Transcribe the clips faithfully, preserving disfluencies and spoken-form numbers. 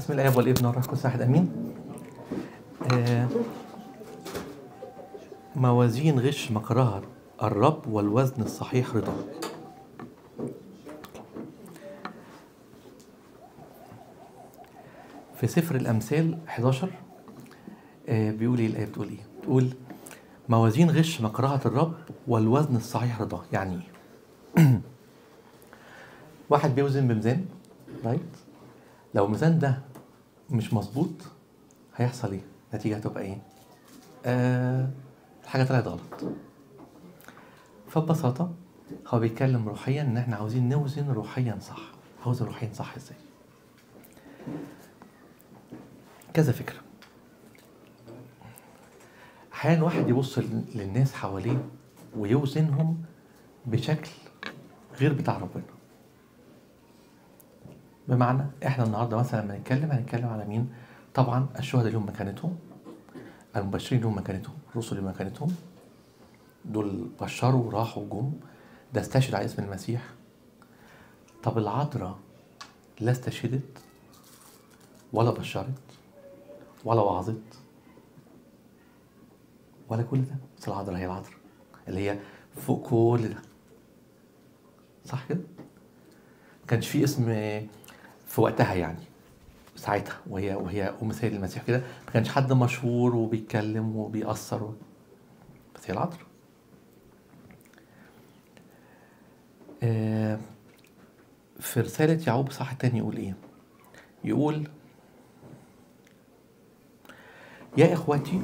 بسم الآب والابن والروح القدس واحد امين. آه موازين غش مكرها الرب والوزن الصحيح رضا. في سفر الامثال حداشر آه بيقول ايه الايه؟ بتقول ايه؟ بتقول موازين غش مكرهة الرب والوزن الصحيح رضا. يعني ايه؟ واحد بيوزن بميزان، رايت؟ لو الميزان ده مش مظبوط هيحصل ايه؟ النتيجه هتبقى ايه؟ آه الحاجه طلعت غلط. فببساطه هو بيتكلم روحيا ان احنا عاوزين نوزن روحيا صح. اوزن روحيا صح ازاي؟ كذا فكره. احيانا واحد يبص للناس حواليه ويوزنهم بشكل غير بتاع ربنا. بمعنى احنا النهارده مثلا لما نتكلم هنتكلم على مين؟ طبعا الشهداء لهم مكانتهم، المبشرين لهم مكانتهم، الرسل لهم مكانتهم، دول بشروا وراحوا وجم، ده استشهد على اسم المسيح. طب العذراء لا استشهدت ولا بشرت ولا وعظت ولا كل ده، بس العذراء هي العذراء اللي هي فوق كل ده، صح كده؟ ما كانش في اسم في وقتها يعني ساعتها وهي وهي ام سيد المسيح كده، ما كانش حد مشهور وبيتكلم وبيأثر، بس هي العذراء. آه في رسالة يعقوب صح التاني يقول ايه؟ يقول يا اخوتي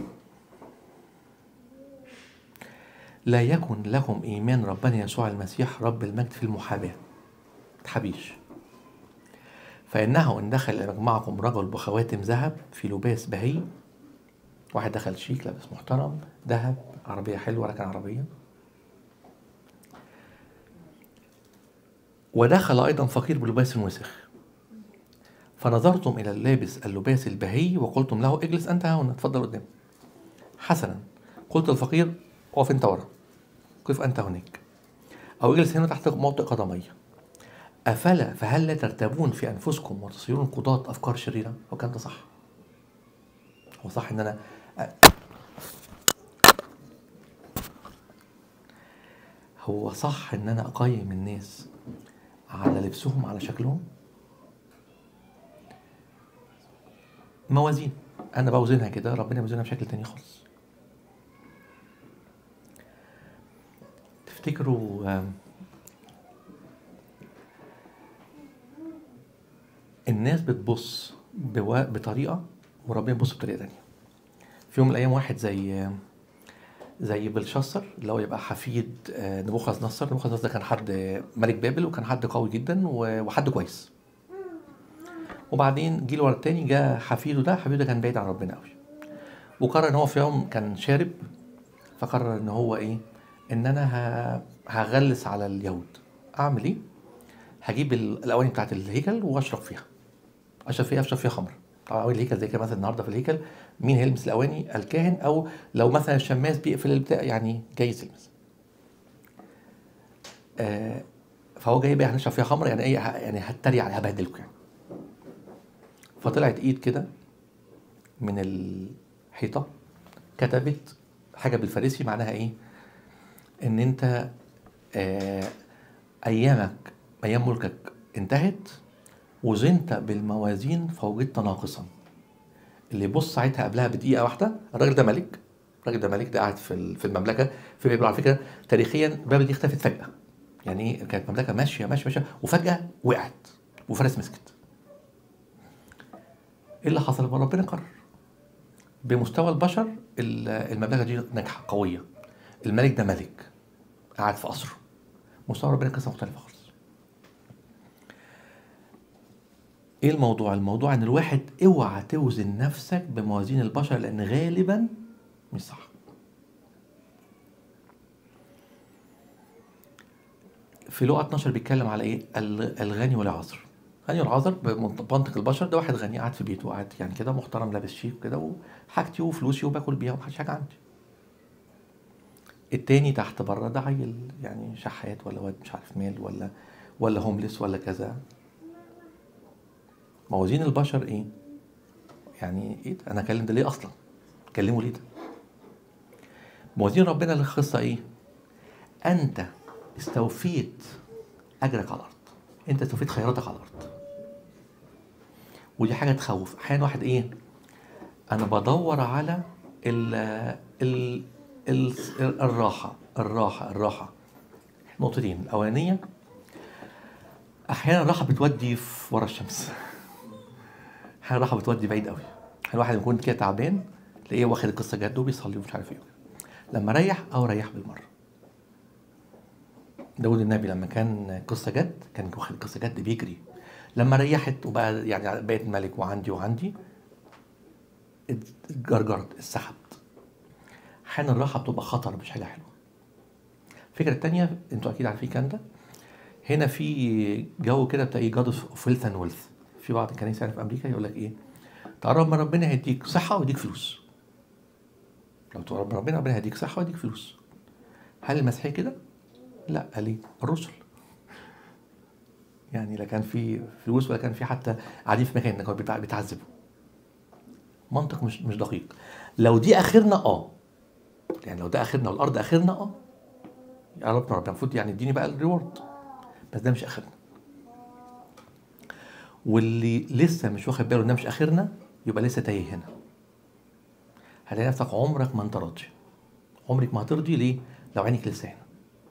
لا يكن لكم ايمان ربنا يسوع المسيح رب المجد في المحاباة، تحبيش، فانه ان دخل الى مجمعكم رجل بخواتم ذهب في لباس بهي، واحد دخل شيك لابس محترم ذهب، عربية حلوة راكن عربية، ودخل ايضا فقير بلباس وسخ، فنظرتم الى اللابس اللباس البهي وقلتم له اجلس انت هنا، اتفضل قدام. حسنا، قلت الفقير اقف انت ورا، قف انت هناك، او اجلس هنا تحت موطئ قدمي. افلا فهل لا ترتابون في انفسكم وتصيرون قضاة افكار شريرة؟ هو كان ده صح؟ هو صح ان انا هو صح ان انا اقيم الناس على لبسهم على شكلهم؟ موازين انا بوزنها كده، ربنا بيوزنها بشكل تاني خالص. تفتكروا الناس بتبص بطريقة وربنا بيبص بطريقة تانية. في يوم من الايام واحد زي زي بلشاصر اللي هو يبقى حفيد نبوخذ نصر. نبوخذ نصر ده كان حد ملك بابل وكان حد قوي جدا وحد كويس، وبعدين جيل ورا التاني جاء حفيده ده حفيده ده كان بعيد عن ربنا قوي، وقرر ان هو في يوم كان شارب، فقرر ان هو ايه؟ ان انا هغلس على اليهود. اعمل ايه؟ هجيب الاواني بتاعت الهيكل واشرب فيها اشرب فيها اشرب فيها خمر. طبعا اواني الهيكل زي كده مثلا النهارده في الهيكل مين هيلمس الاواني؟ الكاهن، او لو مثلا الشماس بيقفل البتاع يعني جايز يلمس. آه فهو جاي بقى هنشرب فيها خمر يعني ايه؟ يعني هتريق عليها، هبهدلكم يعني. فطلعت ايد كده من الحيطه كتبت حاجه بالفارسي معناها ايه؟ ان انت آه ايامك ايام ملكك انتهت وزنت بالموازين فوجدت ناقصا. اللي يبص ساعتها قبلها بدقيقه واحده، الراجل ده ملك، الراجل ده ملك، ده قاعد في في المملكه في بابل. على فكره تاريخيا بابل دي اختفت فجاه، يعني ايه؟ كانت مملكه ماشيه ماشيه ماشيه وفجاه وقعت وفارس مسكت. ايه اللي حصل؟ ربنا قرر بمستوى البشر المملكه دي ناجحه قويه، الملك ده ملك قاعد في قصره، مستوى ربنا قصه مختلفه خالص. ايه الموضوع؟ الموضوع ان الواحد اوعى توزن نفسك بموازين البشر لان غالبا مش صح. في لقا اتناشر بيتكلم على ايه؟ الغني والعذر. غني والعذر بمنطق البشر ده واحد غني قاعد في بيته، قاعد يعني كده محترم لابس شيك كده وحاجتي وفلوسي وباكل بيها ومحدش حاجه عندي. التاني تحت بره ده عيل يعني شحات ولا واد مش عارف مال ولا ولا هومليس ولا كذا. موازين البشر ايه؟ يعني ايه ده؟ انا اكلم ده ليه اصلا؟ كلمه ليه ده؟ موازين ربنا للقصه ايه؟ انت استوفيت اجرك على الارض، انت استوفيت خيراتك على الارض. ودي حاجه تخوف. احيانا واحد ايه، انا بدور على ال ال ال الراحه الراحه الراحه نقطتين. الاولانيه، احيانا الراحه بتودي في ورا الشمس، احيانا الراحه بتودي بعيد قوي. احيانا الواحد يكون كده تعبان تلاقيه واخد القصه جد وبيصلي ومش عارف ايه، لما ريح او ريح بالمره. داود النبي لما كان قصه جد كان واخد قصه جد بيجري، لما ريحت وبقى يعني بقيت ملك وعندي وعندي اتجرجرت اتسحبت. احيانا الراحه بتبقى خطر مش حاجه حلوه. الفكره الثانيه انتوا اكيد عارفين الكلام ده، هنا في جو كده بتاع جاد اوف ويلث اند ويلث. في بعض الكنائس يعني في امريكا يقول لك ايه، تقرب من ربنا هيديك صحه ويديك فلوس. لو تقرب من ربنا ربنا هيديك صحه ويديك فلوس. هل المسيحيه كده؟ لا. ليه؟ الرسل يعني لا كان في فلوس ولا كان في حتى قاعدين في مكان انك بتعذبوا. منطق مش مش دقيق. لو دي اخرنا اه يعني لو ده اخرنا والارض اخرنا اه يا رب ربنا المفروض يعني اديني بقى الريورد، بس ده مش اخرنا. واللي لسه مش واخد باله ان ده مش اخرنا يبقى لسه تايه هنا. هتلاقي نفسك عمرك ما انت راضي، عمرك ما هترضي. ليه؟ لو عينك لسه هنا.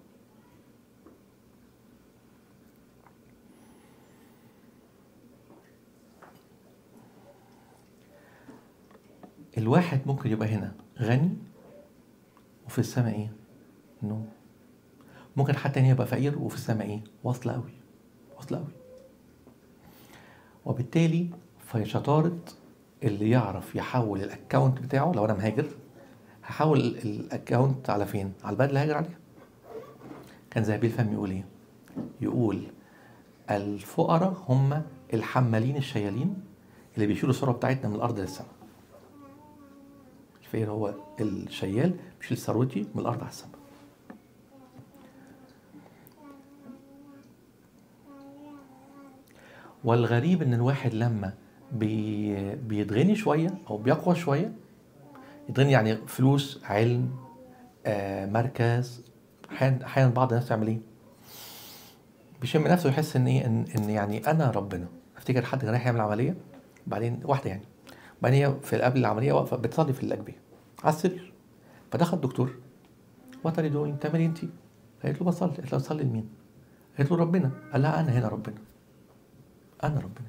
الواحد ممكن يبقى هنا غني وفي السماء ايه؟ نو. ممكن حتى هنا يبقى فقير وفي السماء ايه؟ واصله قوي، واصله قوي. وبالتالي في شطاره اللي يعرف يحول الاكونت بتاعه. لو انا مهاجر هحول الاكونت على فين؟ على البلد اللي هاجر عليها. كان زهبيل فهم يقول ايه؟ يقول الفقراء هم الحمالين الشيالين اللي بيشيلوا الثروه بتاعتنا من الارض للسماء. الفقير هو الشيال بيشيل ثروتي من الارض على السماء. والغريب ان الواحد لما بي بيتغني شويه او بيقوى شويه، يتغني يعني فلوس، علم، آه، مركز، احيانا احيانا بعض الناس تعمل ايه؟ بيشم نفسه ويحس ان ايه ان, إن يعني انا ربنا. افتكر حد كان رايح يعمل عمليه، بعدين واحده يعني بعدين هي في قبل العمليه واقفه بتصلي في الاجبيه على السرير، فدخل الدكتور وات ار يو دوينج؟ بتعملي انت؟ قالت له بصلي. قالت له بتصلي لمين؟ قالت له ربنا. قال لها انا هنا ربنا، انا ربنا.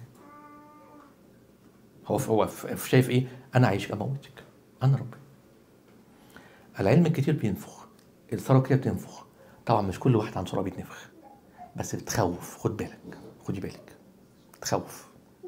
هو هو شايف ايه؟ انا عايشك اموتك، انا ربنا. العلم الكتير بينفخ، الثروه كتير بتنفخ. طبعا مش كل واحد عن ثروه بيتنفخ، بس بتخوف. خد بالك، خدي بالك، تخوف.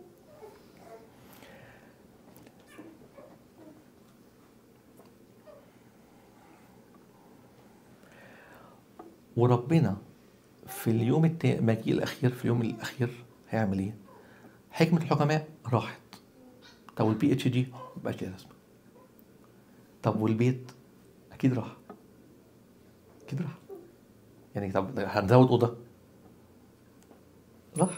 وربنا في اليوم المجيء الاخير، في اليوم الاخير هيعمل ايه؟ حكمه الحكماء راحت. طب والبي اتش دي مبقاش ليها لازمه. طب والبيت اكيد راح، اكيد راح. يعني طب هنزود اوضه؟ راح.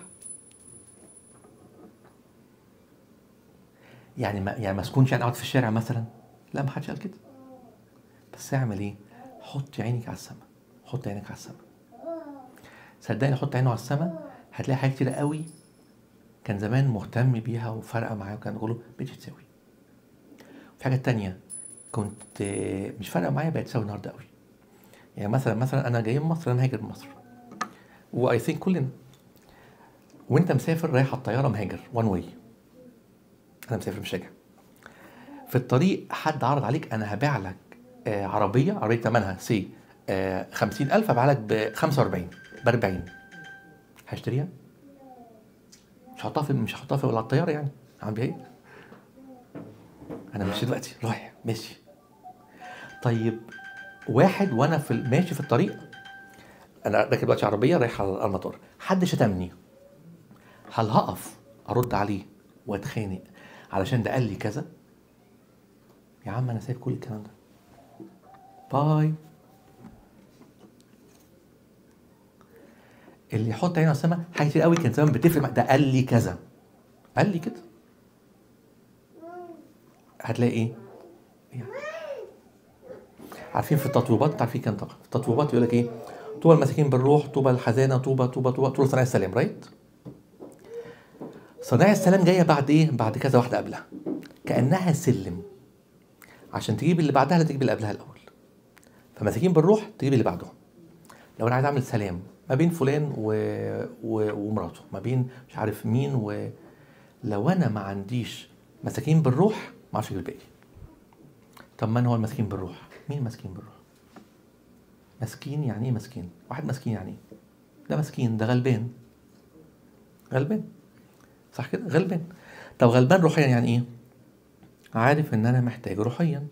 يعني ما يعني ما اسكنش يعني اقعد في الشارع مثلا؟ لا، ما حدش قال كده. بس اعمل ايه؟ حط عينك على السماء، حط عينك على السماء. صدقني حط عينه على السماء هتلاقي حاجات كتير قوي كان زمان مهتم بيها وفارقه معاه وكان يقوله بقتش تساوي. في حاجات تانية كنت مش فارقه معايا بقت تساوي النهارده قوي. يعني مثلا مثلا انا جاي من مصر، انا مهاجر من مصر، واي ثينك كلنا. وانت مسافر رايح على الطياره مهاجر وان واي، انا مسافر مش راجع. في الطريق حد عرض عليك انا هبيع لك آه عربيه عربيه ثمنها سي آه خمسين ألف، هبيعها لك ب خمسة وأربعين ب أربعين، هشتريها؟ مش هحطها في مش هحطها في على الطياره يعني، هعمل بيها ايه؟ انا ماشي دلوقتي رايح ماشي. طيب واحد وانا في ماشي في الطريق، انا راكب دلوقتي عربيه رايح على المطار، حد شتمني، هل هقف ارد عليه واتخانق علشان ده قال لي كذا؟ يا عم انا سايب كل الكلام ده، باي. اللي يحط عينه على السما حاجه كتير قوي كان زمان بتفرق، ده قال لي كذا، قال لي كده. هتلاقي ايه؟ يعني عارفين في التطويبات، عارفين كان طبعا في التطويبات يقول لك ايه؟ طوبى المساكين بالروح، طوبى الحزانه، طوبى طوبى طوبى طول صناع السلام، رايت؟ صناع السلام جايه بعد ايه؟ بعد كذا واحده قبلها، كانها سلم، عشان تجيب اللي بعدها لازم تجيب اللي قبلها الاول. فمساكين بالروح تجيب اللي بعدهم. لو انا عايز اعمل سلام ما بين فلان و... و... ومراته، ما بين مش عارف مين، ولو انا ما عنديش مساكين بالروح ما اعرفش اجيب الباقي. طب من هو المسكين بالروح؟ مين مسكين بالروح؟ مسكين يعني ايه مسكين؟ واحد مسكين يعني ايه؟ ده مسكين، ده غلبان. غلبان، صح كده؟ غلبان. طب غلبان روحيا يعني ايه؟ عارف ان انا محتاج روحيا.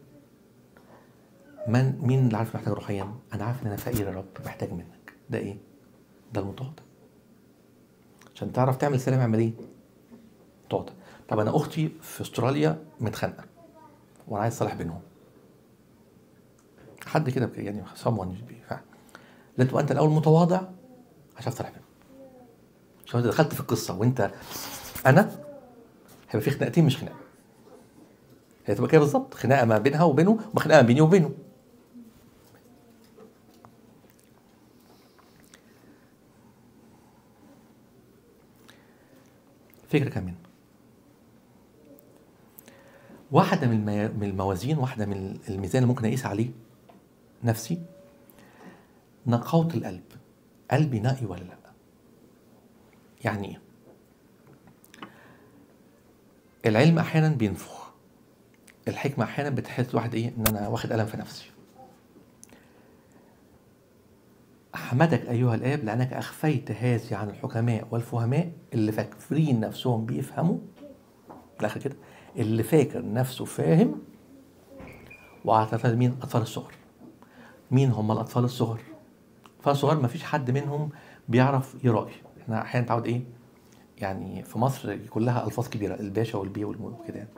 من مين اللي عارف محتاج روحيا؟ انا عارف ان انا فقير يا رب، محتاج منك. ده ايه؟ ده المتواضع. عشان تعرف تعمل سلام اعمل ايه؟ متواضع. طب انا اختي في استراليا متخانقه وانا عايز اصالح بينهم، حد كده يعني someone ينفع، لازم تبقى انت الاول متواضع عشان تصالح بينهم. عشان انت دخلت في القصه وانت انا، هيبقى في خناقتين مش خناقه. هي تبقى كده بالظبط، خناقه ما بينها وبينه وخناقه بيني وبينه. فكره كمان، واحده من من الموازين، واحده من الميزان اللي ممكن اقيس عليه نفسي، نقاوه القلب. قلبي نقي ولا لا؟ يعني ايه؟ العلم احيانا بينفخ، الحكمه احيانا بتحس الواحد ايه؟ ان انا واخد قلم في نفسي. احمدك ايها الاب لانك اخفيت هذه عن الحكماء والفهماء اللي فاكرين نفسهم بيفهموا، في الاخر كده اللي فاكر نفسه فاهم، واعتقد مين؟ اطفال الصغر. مين هم الاطفال الصغر؟ الاطفال الصغر ما فيش حد منهم بيعرف يراقي. احنا احيانا نتعود ايه يعني في مصر كلها الفاظ كبيره، الباشا والبي والمو كده يعني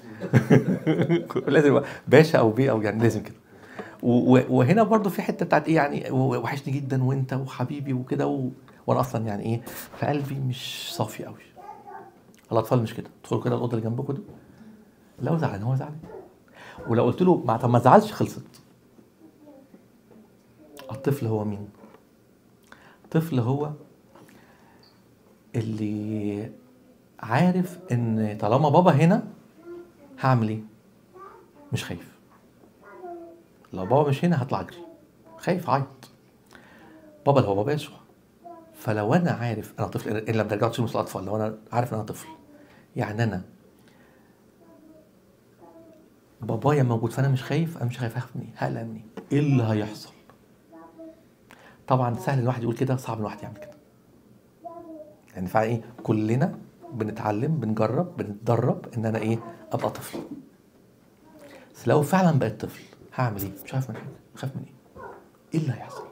لازم باشا او بي او يعني لازم كده. وهنا برضو في حته بتاعت ايه يعني وحشني جدا وانت وحبيبي وكده و... وانا اصلا يعني ايه في قلبي مش صافي قوي. الاطفال مش كده، تدخلوا كده الاوضه اللي جنبكم دي، لو زعلان هو زعلان، ولو قلت له ما طب ما تزعلش خلصت. الطفل هو مين؟ الطفل هو اللي عارف ان طالما بابا هنا هعمل ايه؟ مش خايف. لو بابا مش هنا هطلع اجري، خايف عيط. بابا اللي هو بابا يسوع. فلو انا عارف انا طفل، ان لما ترجعوا تشوفوا الاطفال، لو انا عارف ان انا طفل يعني انا بابايا موجود فانا مش خايف، انا مش خايف، هخاف منين؟ هقلق منين؟ ايه اللي هيحصل؟ طبعا سهل الواحد يقول كده، صعب الواحد يعمل كده. يعني فعلا ايه كلنا بنتعلم بنجرب بنتدرب ان انا ايه ابقى طفل. بس لو فعلا بقيت طفل هعمل ايه؟ مش عارف من حاجه، خايف من ايه؟ ايه اللي هيحصل؟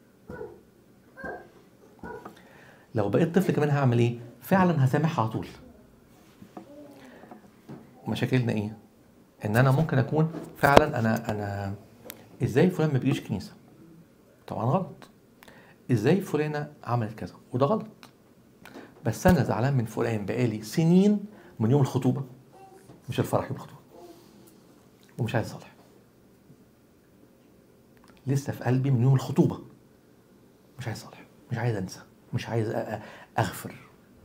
لو بقيت طفل كمان هعمل ايه؟ فعلا هسامح على طول. مشاكلنا ايه؟ ان انا ممكن اكون فعلا انا انا ازاي فلان ما بيجيش كنيسه؟ طبعا غلط. ازاي فلانه عملت كذا؟ وده غلط. بس انا زعلان من فلان بقالي سنين من يوم الخطوبه، مش الفرح، يوم الخطوبه، ومش عايز اصالح. لسه في قلبي من يوم الخطوبه، مش عايز اصالح، مش عايز انسى، مش عايز اغفر.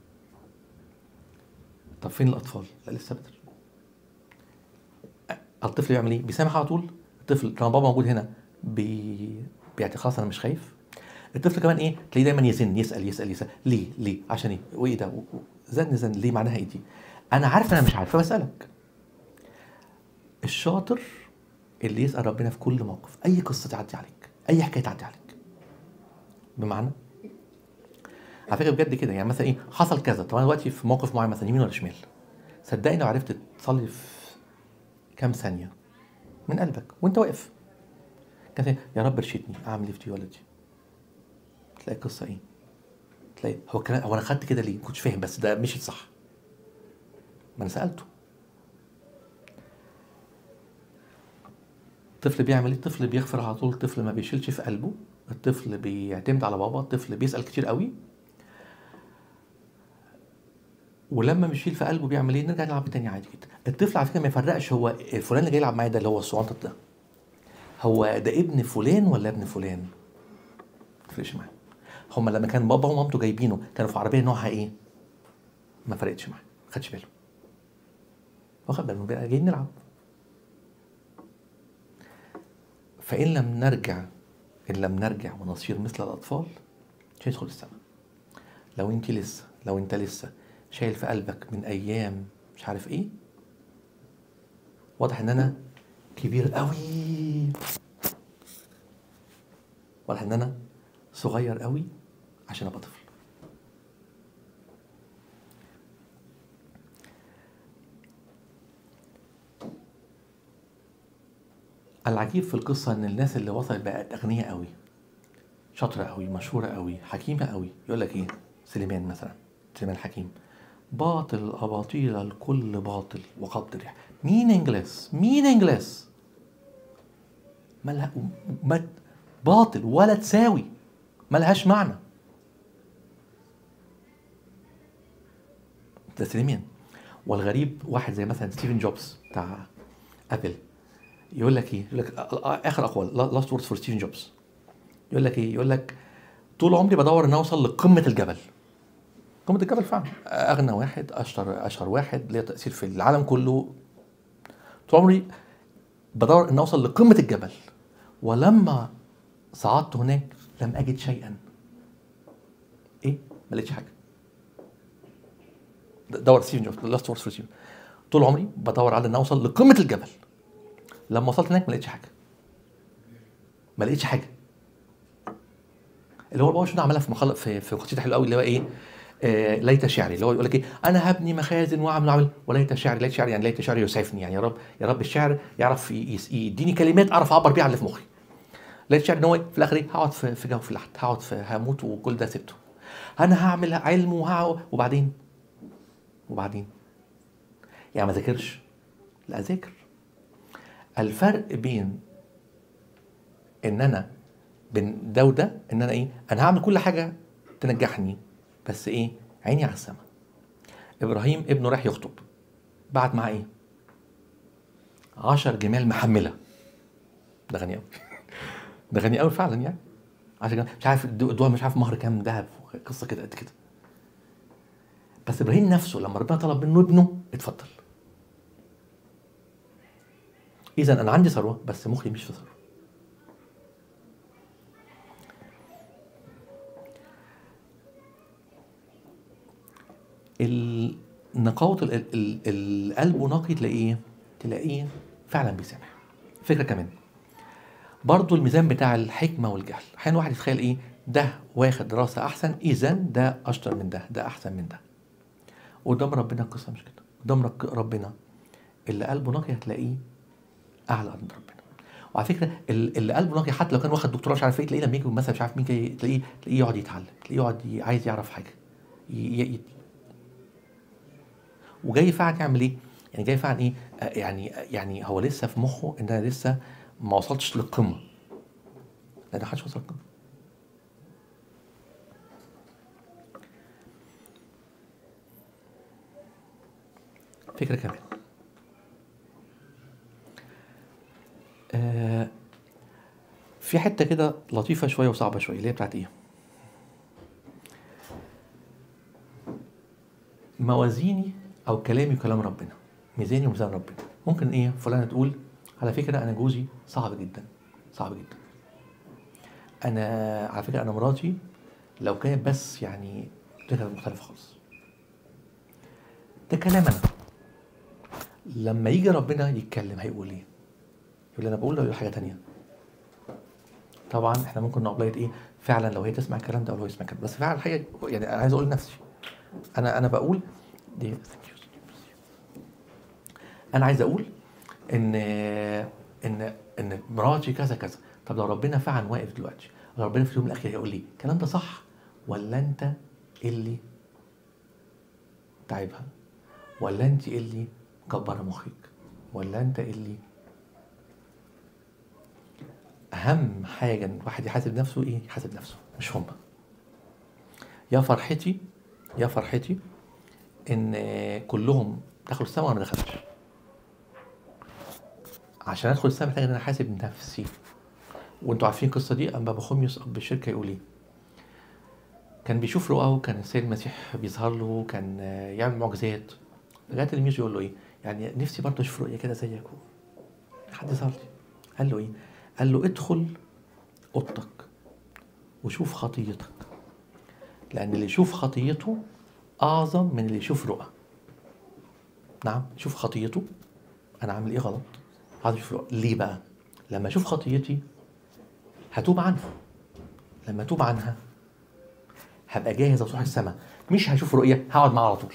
طب فين الاطفال؟ لا لسه بدري. الطفل يعمل ايه؟ بيسامح على طول. الطفل لما بابا موجود هنا بي... بيعتقد خلاص انا مش خايف. الطفل كمان ايه؟ تلاقيه دايما يزن، يسال يسال يسال ليه ليه عشان ايه وايه ده زن زن ليه معناها ايه دي؟ انا عارف انا مش عارف فبسالك. الشاطر اللي يسال ربنا في كل موقف، اي قصه تعدي عليك، اي حكايه تعدي عليك. بمعنى على فكره بجد كده يعني مثلا ايه حصل كذا، طب انا دلوقتي في موقف معين مثلا يمين ولا شمال، صدقني لو عرفت تصلي في كام ثانيه من قلبك وانت واقف كده يا رب ارشدني اعمل ايه في دي ولا دي، تلاقي القصه ايه؟ تلاقي هو كمان هو انا خدت كده ليه؟ كنتش فاهم بس ده مشيت صح، ما انا سالته. الطفل بيعمل ايه؟ الطفل بيغفر على طول، الطفل ما بيشيلش في قلبه، الطفل بيعتمد على بابا، الطفل بيسال كتير قوي. ولما مش فيل في قلبه بيعمل ايه؟ نرجع نلعب تاني عادي جدا. الطفل على فكره ما يفرقش هو الفلان اللي جاي يلعب معايا ده اللي هو الصغنطط ده هو ده ابن فلان ولا ابن فلان، ما تفرقش معاه. هما لما كان بابا ومامته جايبينه كانوا في عربيه نوعها ايه؟ ما فرقتش معاه، ما خدش باله، واخد باله بقى جايين نلعب. فان لم نرجع ان لم نرجع ونصير مثل الاطفال مش هيدخل السماء. لو انت لسه لو انت لسه شايل في قلبك من ايام مش عارف ايه، واضح ان انا كبير قوي، واضح ان انا صغير قوي عشان ابقى طفل. العجيب في القصه ان الناس اللي وصلت بقت اغنياء قوي، شاطره قوي، مشهوره قوي، حكيمه قوي. يقول لك ايه؟ سليمان مثلا، سليمان الحكيم، باطل اباطيل الكل باطل وقبض الريح. مين انجلس مين انجلس مالها مت باطل ولا تساوي، ملهاش معنى. ده سليمان. والغريب واحد زي مثلا ستيفن جوبز بتاع ابل، يقول لك ايه؟ يقول لك اخر اقوال لاست ووردز فور ستيفن جوبز، يقول لك ايه؟ يقول لك طول عمري بدور ان اوصل لقمه الجبل. قمه الجبل فعلا اغنى واحد، اشطر اشهر واحد، ليه تاثير في العالم كله. طول عمري بدور ان اوصل لقمه الجبل، ولما صعدت هناك لم اجد شيئا. ايه؟ ما لقيتش حاجه. دور ستيفن جوبز لاست ووردز فور ستيفن. طول عمري بدور على ان اوصل لقمه الجبل، لما وصلت هناك ما لقيتش حاجه. ما لقيتش حاجه. اللي هو بابا شنو عملها في مخلط في في قصيده حلوه قوي اللي هو ايه؟ آه ليت شعري، اللي هو يقول لك ايه؟ انا هبني مخازن واعمل واعمل وليت شعري، ليت شعري يعني ليت شعري يسعفني، يعني يا رب يا رب الشعر يعرف يديني كلمات اعرف اعبر بيها عن اللي في مخي. ليت شعري ان هو في الاخر ايه؟ هقعد في في جو في لحد، هقعد في هموت وكل ده سبته. انا هعمل علم وهقعد وبعدين وبعدين يعني ما ذاكرش؟ لا ذاكر. الفرق بين ان انا بين ده وده ان انا ايه؟ انا هعمل كل حاجه تنجحني بس ايه؟ عيني على السما. ابراهيم ابنه راح يخطب، بعت معاه ايه؟ عشر جمال محمله. ده غني قوي. ده غني قوي فعلا يعني. عشر جمال مش عارف الدول مش عارف مهر كام ذهب، قصه كده قد كده. بس ابراهيم نفسه لما ربنا طلب منه ابنه اتفضل. اذا انا عندي ثروه بس مخي مش في ثروه. نقاوة القلب ونقي تلاقيه تلاقيه فعلا بيسامح. فكرة كمان برضو الميزان بتاع الحكمة والجهل. احيانا واحد يتخيل ايه؟ ده واخد دراسة احسن اذا ده اشطر من ده، ده احسن من ده. قدام ربنا القصة مش كده. قدام ربنا اللي قلبه نقي هتلاقيه اعلى عند ربنا. وعلى فكرة اللي قلبه نقي حتى لو كان واخد دكتوراه مش عارف ايه، تلاقيه لما يجي مثلا مش عارف مين جاي تلاقيه تلاقيه يقعد يتعلم، تلاقيه يقعد عايز يعرف حاجة ي... ي... وجاي فعلا يعمل ايه؟ يعني جاي فعلا ايه؟ يعني يعني هو لسه في مخه ان انا لسه ما وصلتش للقمه. لا ده محدش وصل للقمه. فكره كمان آه في حته كده لطيفه شويه وصعبه شويه اللي هي بتاعت ايه؟ موازيني او كلامي وكلام ربنا. ميزاني وميزان ربنا. ممكن ايه فلانه تقول على فكره انا جوزي صعب جدا صعب جدا. انا على فكره انا مراتي لو كانت بس يعني كانت مختلفه خالص. ده كلام انا. لما يجي ربنا يتكلم هيقول ايه؟ يقول انا بقول له حاجه تانية. طبعا احنا ممكن نقول ايه؟ فعلا لو هي تسمع الكلام ده او هو يسمع الكلام، بس فعلا الحقيقه يعني انا عايز اقول لنفسي انا انا بقول دي انا عايز اقول ان ان ان مراتي كذا كذا. طب لو ربنا فعلا واقف دلوقتي، لو ربنا في اليوم الاخير هيقول لي الكلام ده صح ولا انت اللي تعبها، ولا انت اللي مكبره مخك، ولا انت اللي؟ اهم حاجه ان الواحد يحاسب نفسه ايه؟ يحاسب نفسه مش هما. يا فرحتي يا فرحتي ان كلهم دخلوا السماء وانا ما دخلتش. عشان ادخل السماء محتاج ان انا احاسب نفسي. وانتوا عارفين القصه دي. اما بخوميوس اب الشركه يقول ايه؟ كان بيشوف رؤى وكان السيد المسيح بيظهر له، كان يعمل معجزات. فجاء تلميذه يقول له ايه؟ يعني نفسي برضه اشوف رؤيه كده زيك. حد ظهر لي. قال له ايه؟ قال له ادخل اوضتك وشوف خطيتك، لان اللي يشوف خطيته اعظم من اللي يشوف رؤى. نعم، يشوف خطيته انا عامل ايه غلط، عايز اشوف رؤى. ليه بقى؟ لما اشوف خطيتي هتوب عنها، لما اتوب عنها هبقى جاهز اروح السماء. مش هشوف رؤيه هقعد معاه على طول.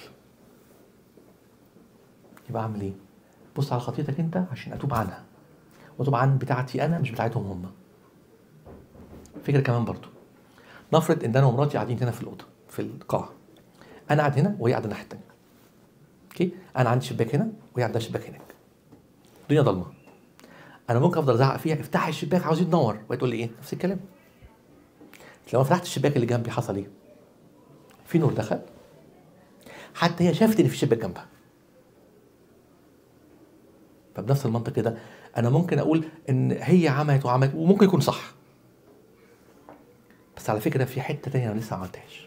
يبقى اعمل ايه؟ بص على خطيتك انت عشان اتوب عنها، واتوب عن بتاعتي انا مش بتاعتهم هم. فكره كمان برضو، نفرض ان انا ومراتي قاعدين هنا في الاوضه في القاعه، انا قاعد هنا وهي قاعده الناحيه الثانيه. اوكي، انا عندي شباك هنا وهي عندها شباك هناك، الدنيا ضلمه. انا ممكن افضل ازعق فيها افتحي الشباك عاوز يتنور، وهي تقول لي ايه؟ نفس الكلام. لما فتحت الشباك اللي جنبي حصل ايه؟ في نور دخل، حتى هي شافت ان في شباك جنبها. فبنفس المنطق كده انا ممكن اقول ان هي عملت وعملت وممكن يكون صح، بس على فكره في حته تانية انا لسه ما عملتهاش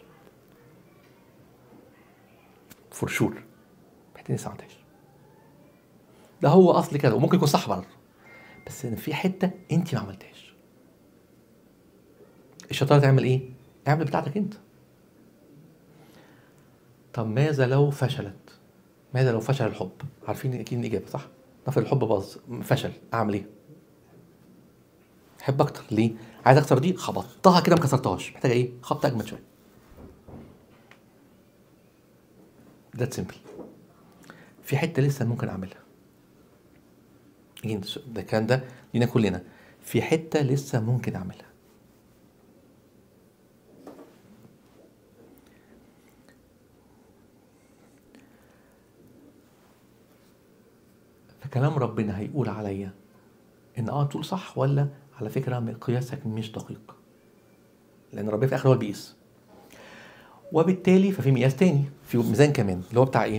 فور شور. حته لسه ما عملتهاش. ده هو اصل كده وممكن يكون صح برضه، بس في حته انت ما عملتهاش. الشطاره تعمل ايه؟ اعمل بتاعتك انت. طب ماذا لو فشلت؟ ماذا لو فشل الحب؟ عارفين اكيد الاجابه صح؟ نفر الحب باظ فشل، اعمل ايه؟ احب اكتر. ليه؟ عايز اكتر دي خبطتها كده ما كسرتهاش، محتاجه ايه؟ خبطه اجمد شويه. ده سيمبل. في حته لسه ممكن اعملها. ده كان ده لينا كلنا. في حته لسه ممكن اعملها. فكلام ربنا هيقول عليا ان اه تقول صح، ولا على فكره مقياسك مش دقيق، لان ربنا في الاخر هو اللي بيقيس. وبالتالي ففي مقياس تاني، في ميزان كمان، اللي هو بتاع ايه؟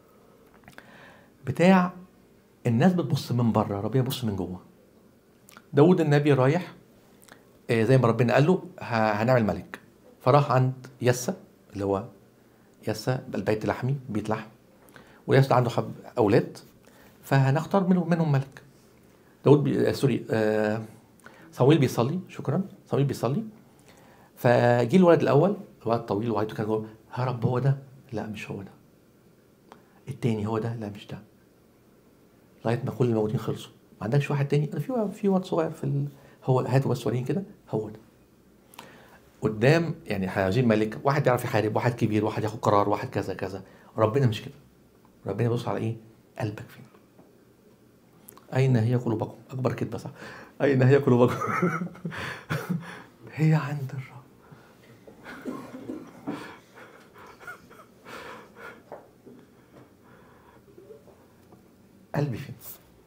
بتاع الناس بتبص من بره، ربنا يبص من جوه. داود النبي رايح آه زي ما ربنا قال له هنعمل ملك، فراح عند يسى اللي هو يسى البيت لحمي، بيت لحم، ويسى عنده حب اولاد، فهنختار منهم منهم ملك. داود بي... آه سوري آه صمويل بيصلي، شكرا صمويل بيصلي، فجي الولد الاول، الولد طويل وعيته كان جوه، يا رب هو ده؟ لا مش هو ده. التاني هو ده؟ لا مش ده. لغايه ما كل الموجودين خلصوا. ما عندكش واحد تاني؟ انا في في واد صغير في ال... هو هاتوا بس وريني كده، هو ده. قدام يعني عايزين ملك، واحد بيعرف يحارب، واحد كبير، واحد ياخد قرار، واحد كذا كذا. ربنا مش كده. ربنا يبص على ايه؟ قلبك فين. اين هي قلوبكم؟ اكبر كده صح. اين هي قلوبكم؟ هي عند الرب. قلبي فين؟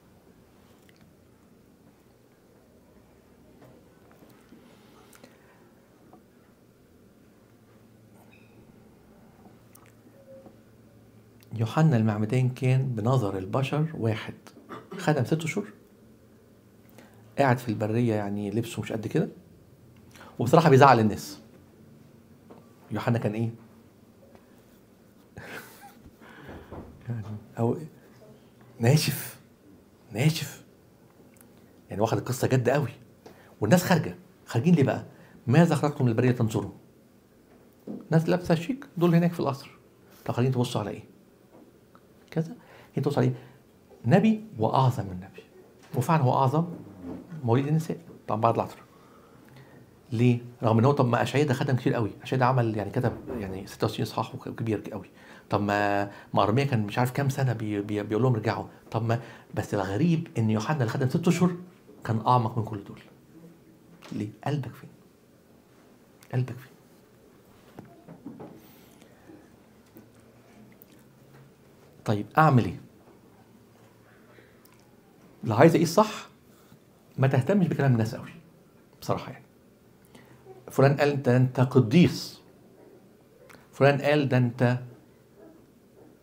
يوحنا المعمدان كان بنظر البشر واحد خدم ست شهور قاعد في البريه، يعني لبسه مش قد كده، وبصراحه بيزعل الناس. يوحنا كان ايه؟ يعني او ناشف ناشف يعني، واخد القصه جد قوي. والناس خارجه خارجين ليه بقى؟ ماذا خرجتم من البريه تنظروا؟ ناس لابسه شيك دول هناك في القصر. طب خلينا تبصوا على ايه؟ كذا. انت تبصوا على ايه؟ نبي واعظم من نبي، وفعلا هو اعظم مواليد النساء طبعا بعد العطر. ليه؟ رغم ان هو طب ما اشعياء ده خدم كتير قوي، اشعياء ده عمل يعني كتب يعني ستة وستين اصحاح كبير قوي. طب ما ما ارميا كان مش عارف كام سنه بي بي بيقول لهم ارجعوا. طب ما بس الغريب ان يوحنا اللي خدم ست اشهر كان اعمق من كل دول. ليه؟ قلبك فين؟ قلبك فين؟ طيب اعمل ايه؟ لو عايز اقيس صح ما تهتمش بكلام الناس قوي بصراحه. يعني فلان قال ده انت قديس، فلان قال ده انت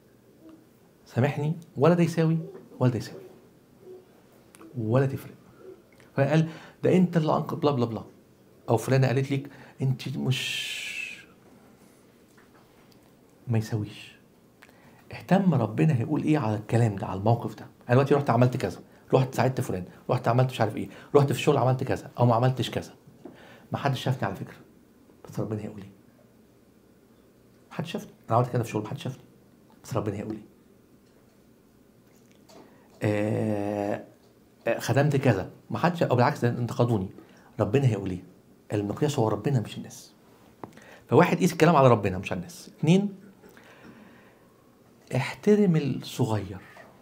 سامحني، ولا ده يساوي ولا ده يساوي ولا تفرق. فقال ده انت اللي انقذ بلا بلا بلا، او فلانه قالت لك انت مش، ما يساويش. اهتم ربنا هيقول ايه على الكلام ده، على الموقف ده. انا دلوقتي رحت عملت كذا، رحت ساعدت فلان، رحت عملت مش عارف ايه، رحت في الشغل عملت كذا او ما عملتش كذا، ما حدش شافني على فكره، بس ربنا هيقول ايه. ما حدش شافني، انا عملت كده في الشغل ما حدش شافني، بس ربنا هيقول ايه. آه آه خدمت كذا ما حدش، او بالعكس ده انتقدوني، ربنا هيقول ايه. المقياس هو ربنا مش الناس. فواحد قيس الكلام على ربنا مش على الناس. اتنين، احترم الصغير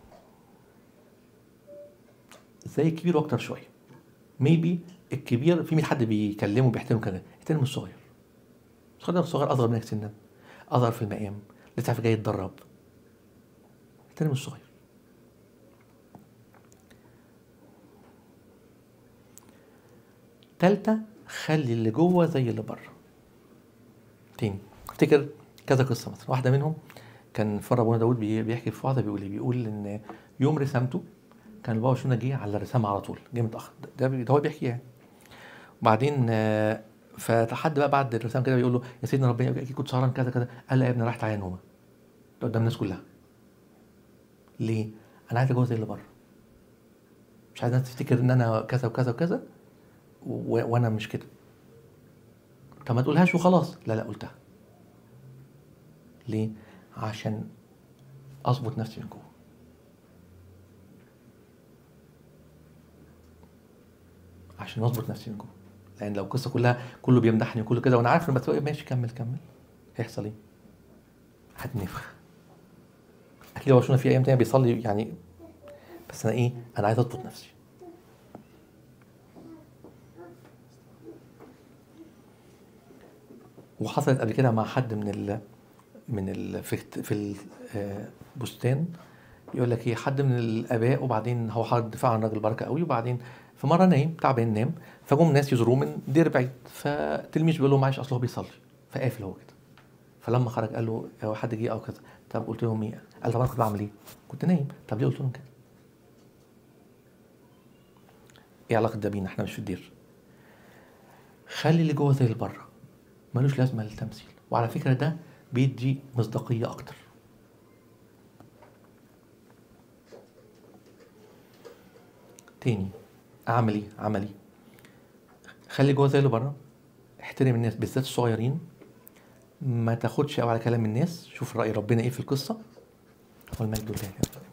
زي الكبير واكتر شويه. ميبي الكبير في مية حد بيكلمه بيحترمه كده، احترم الصغير. الصغير الصغير اصغر منك سنا، اصغر في المقام، لسه عارف جاي يتدرب، احترم الصغير. تالتة، خلي اللي جوه زي اللي بره. تاني افتكر كذا قصه، مثلا واحده منهم كان فر ابونا داود بيحكي في واحده، بيقول بيقول ان يوم رسامته كان البابا شنودة جه على الرسامه على طول، جه متاخر، ده, ده هو بيحكي يعني. وبعدين فتحد بقى بعد الرسام كده بيقول له يا سيدنا ربنا اكيد كنت سهران كذا كذا، قال لا يا ابني راحت عليا نومه قدام الناس كلها. ليه؟ انا عايز اجوز زي اللي بره، مش عايز الناس تفتكر ان انا كذا وكذا وكذا و... وانا مش كده. طب ما تقولهاش وخلاص. لا لا قلتها. ليه؟ عشان اظبط نفسي من جوه. عشان اظبط نفسي من جوه. لان لو القصه كلها كله بيمدحني وكله كده وانا عارف ان بس ماشي كمل كمل، هيحصل ايه؟ هتنفخ. اكيد هو شفنا في ايام تانية بيصلي يعني، بس انا ايه، انا عايز اضبط نفسي. وحصلت قبل كده مع حد من ال من ال في في البستان، يقول لك ايه، حد من الاباء وبعدين هو حد فعلا راجل بركه قوي، وبعدين في مره نايم تعبان نام، فجم ناس يزوروه من دير بعيد، فتلميذ بيقول له معلش اصل هو بيصلي، فقافل هو كده. فلما خرج قال له هو حد جه او كذا، طب قلت لهم ايه؟ قال طب انا كنت بعمل ايه؟ كنت نايم. طب ليه قلت لهم كده؟ ايه علاقه ده بينا؟ احنا مش في الدير. خلي اللي جوه زي اللي بره، ملوش لازمه للتمثيل. وعلى فكره ده بيدي مصداقيه اكتر. تاني، اعمل ايه؟ عملي، خلي جوه زي اللي بره، احترم الناس بالذات الصغيرين، ما تاخدش قوي على كلام الناس، شوف رأي ربنا ايه في القصة. والمجد لله.